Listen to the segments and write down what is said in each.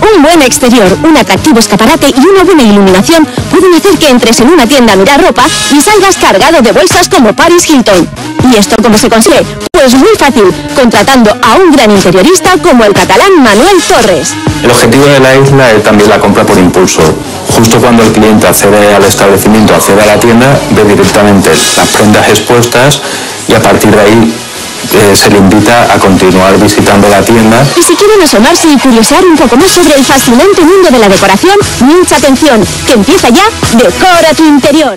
Un buen exterior, un atractivo escaparate y una buena iluminación pueden hacer que entres en una tienda a mirar ropa y salgas cargado de bolsas como Paris Hilton. ¿Y esto cómo se consigue? Pues muy fácil, contratando a un gran interiorista como el catalán Manuel Torres. El objetivo de la isla es también la compra por impulso. Justo cuando el cliente accede al establecimiento, accede a la tienda, ve directamente las prendas expuestas y a partir de ahí se le invita a continuar visitando la tienda. Y si quieren asomarse y curiosear un poco más sobre el fascinante mundo de la decoración, mucha atención, que empieza ya Decora tu interior.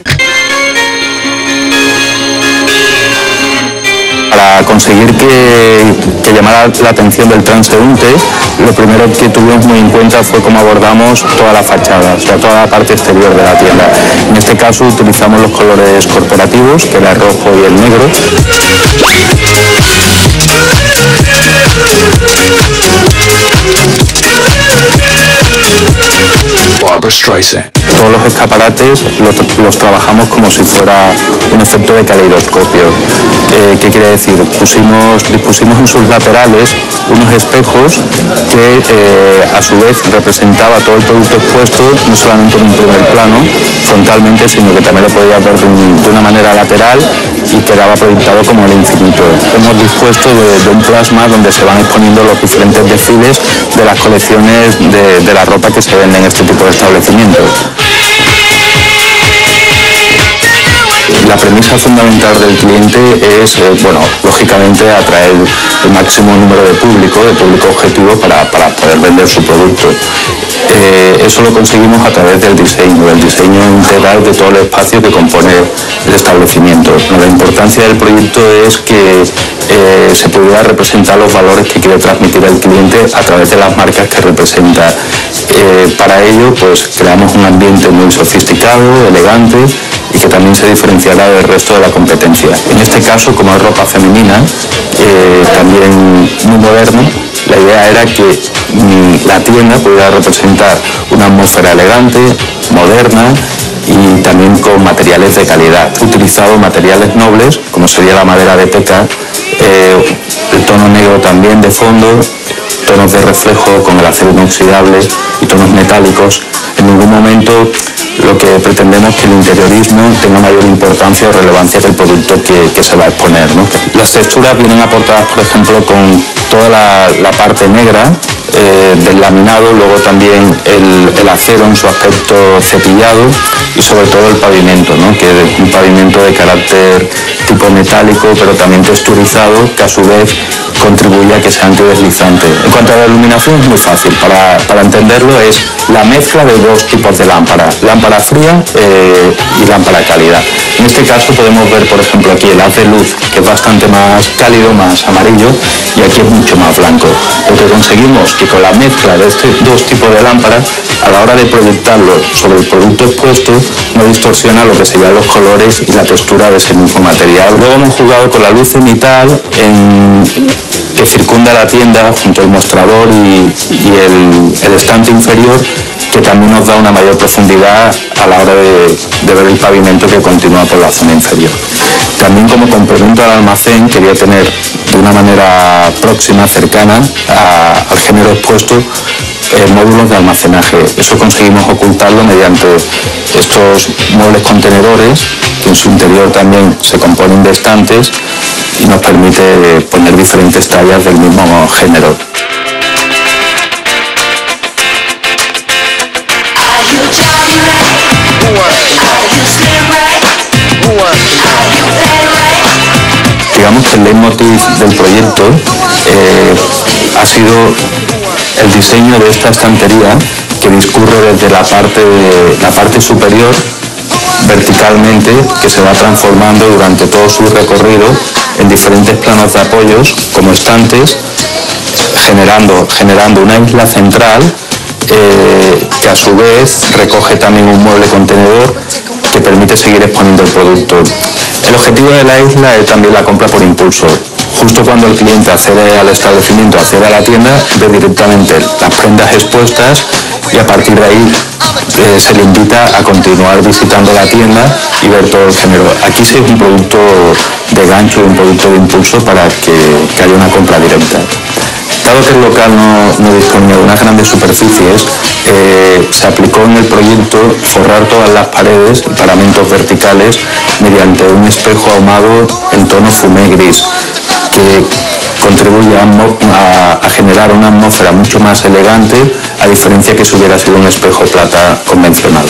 Para conseguir que llamara la atención del transeúnte, lo primero que tuvimos muy en cuenta fue cómo abordamos toda la fachada, o sea, toda la parte exterior de la tienda. En este caso utilizamos los colores corporativos, que era el rojo y el negro. Todos los escaparates los trabajamos como si fuera un efecto de caleidoscopio. ¿Qué quiere decir? Dispusimos en sus laterales unos espejos que a su vez representaba todo el producto expuesto, no solamente en un primer plano, frontalmente, sino que también lo podías ver de una manera lateral y quedaba proyectado como el infinito. Hemos dispuesto de un plasma donde se van exponiendo los diferentes desfiles de las colecciones de la ropa que se venden en este tipo de establecimientos. La premisa fundamental del cliente es, lógicamente, atraer el máximo número de público objetivo para poder vender su producto. Eso lo conseguimos a través del diseño integral de todo el espacio que compone el establecimiento. La importancia del proyecto es que se pudiera representar los valores que quiere transmitir el cliente a través de las marcas que representa. Para ello, pues creamos un ambiente muy sofisticado, elegante y que también se diferenciará del resto de la competencia. En este caso, como es ropa femenina, también muy moderno, la idea era que la tienda pudiera representar una atmósfera elegante, moderna y también con materiales de calidad. He utilizado materiales nobles, como sería la madera de teca, el tono negro también de fondo, tonos de reflejo con el acero inoxidable y tonos metálicos. En ningún momento lo que pretendemos es que el interiorismo tenga mayor importancia o relevancia que el producto que se va a exponer, ¿no? Las texturas vienen aportadas, por ejemplo, con toda la parte negra del laminado, luego también el acero en su aspecto cepillado y sobre todo el pavimento, ¿no? Que es un pavimento de carácter tipo metálico, pero también texturizado, que a su vez contribuye a que sea antideslizante. En cuanto a la iluminación es muy fácil, para entenderlo es la mezcla de dos tipos de lámparas, lámpara fría y lámpara cálida. En este caso podemos ver, por ejemplo, aquí el haz de luz, que es bastante más cálido, más amarillo, y aquí es mucho más blanco. Lo que conseguimos que con la mezcla de estos dos tipos de lámparas, a la hora de proyectarlo sobre el producto expuesto, no distorsiona lo que serían los colores y la textura de ese mismo material. Luego hemos jugado con la luz cenital que circunda la tienda junto al mostrador y el estante inferior, que también nos da una mayor profundidad a la hora de ver el pavimento que continúa por la zona inferior. También, como complemento al almacén, quería tener de una manera próxima, cercana al género expuesto, módulos de almacenaje. Eso conseguimos ocultarlo mediante estos muebles contenedores, que en su interior también se componen de estantes y nos permite poner diferentes tallas del mismo género. Digamos que el leitmotiv del proyecto ha sido el diseño de esta estantería que discurre desde la parte superior verticalmente, que se va transformando durante todo su recorrido en diferentes planos de apoyos como estantes, generando una isla central que a su vez recoge también un mueble contenedor que permite seguir exponiendo el producto. El objetivo de la isla es también la compra por impulso. Justo cuando el cliente accede al establecimiento, accede a la tienda, ve directamente las prendas expuestas y a partir de ahí se le invita a continuar visitando la tienda y ver todo el género. Aquí sí es un producto de gancho y un producto de impulso para que haya una compra directa. Dado que el local no disponía de unas grandes superficies, se aplicó en el proyecto forrar todas las paredes y paramentos verticales mediante un espejo ahumado en tono fumé gris, que contribuye a generar una atmósfera mucho más elegante, a diferencia que si hubiera sido un espejo plata convencional.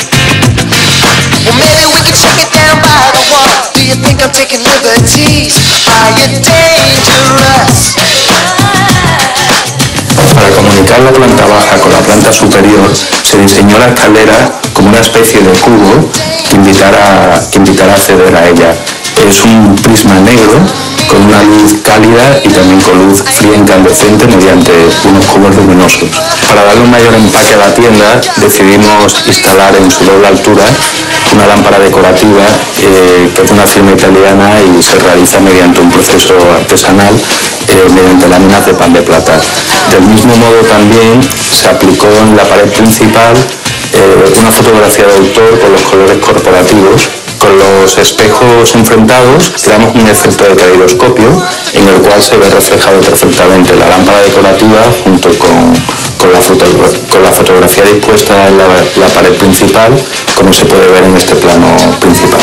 Para comunicar la planta baja con la planta superior, se diseñó la escalera como una especie de cubo que invitara a acceder a ella. Es un prisma negro con una luz cálida y también con luz fría incandescente mediante unos cubos luminosos. Para darle un mayor empaque a la tienda, decidimos instalar en su doble altura una lámpara decorativa que es de una firma italiana y se realiza mediante un proceso artesanal mediante láminas de pan de plata. Del mismo modo también se aplicó en la pared principal una fotografía de autor con los colores corporativos. Con los espejos enfrentados creamos un efecto de caleidoscopio en el cual se ve reflejado perfectamente la lámpara decorativa junto con la fotografía dispuesta en la pared principal, como se puede ver en este plano principal.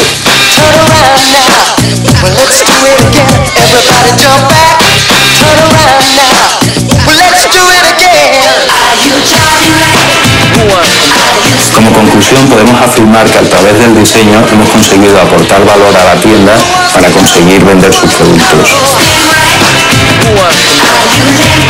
Como conclusión, podemos afirmar que a través del diseño hemos conseguido aportar valor a la tienda para conseguir vender sus productos.